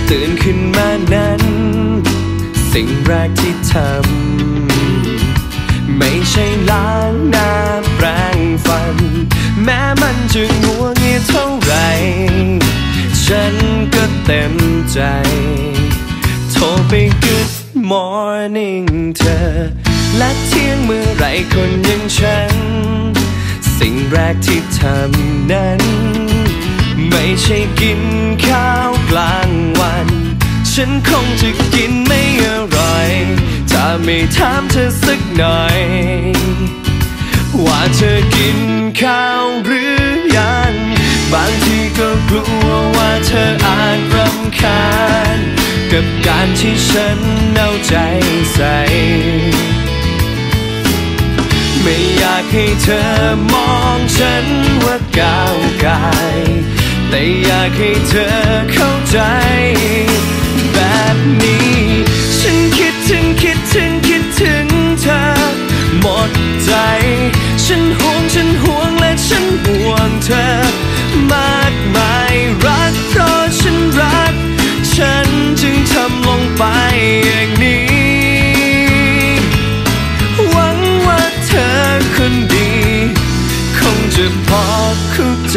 ตื่นขึ้นมานั้นสิ่งแรกที่ทำไม่ใช่ล้างหน้าแปรงฟันแม้มันจะงัวเงียเท่าไรฉันก็เต็มใจโทรไป Good Morning เธอและเที่ยงเมื่อไรคนอย่างฉันสิ่งแรกที่ทำนั้นไม่ใช่กินข้าวกลางวันฉันคงจะกินไม่อร่อยถ้าไม่ถามเธอสักหน่อยว่าเธอกินข้าวหรือยังบางทีก็กลัวว่าเธออาจรำคาญกับการที่ฉันเอาใจใส่ไม่อยากให้เธอมองฉันว่าก้าวกายแต่อยากให้เธอเข้าใจแบบนี้ฉันคิดถึงเธอหมดใจฉันห่วงและฉันห่วงเธอมากมายรักเพราะฉันรักฉันจึงทำลงไปอย่างนี้หวังว่าเธอคนดีคงจะพอเข้าใจ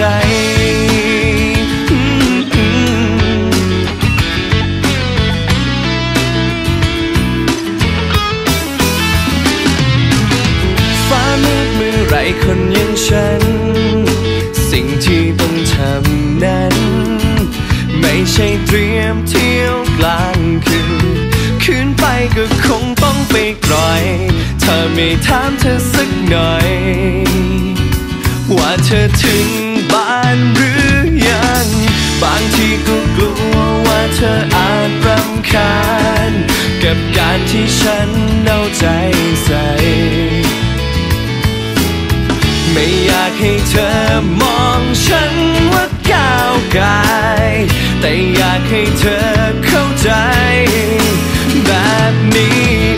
ไรคนอย่างฉันสิ่งที่ต้องทำนั้นไม่ใช่เตรียมเที่ยวกลางคืนไปก็คงต้องไปกร่อยถ้าไม่ถามเธอสักหน่อยว่าเธอถึงบ้านหรือยังบางทีก็กลัวว่าเธออาจรำคาญกับการที่ฉันเอาใจใส่ไม่อยากให้เธอมองฉันว่าก้าวกายแต่อยากให้เธอเข้าใจแบบนี้